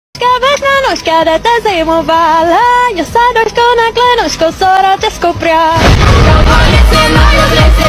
Весна де те зимувала, я садочку на клиночку 40 скупря.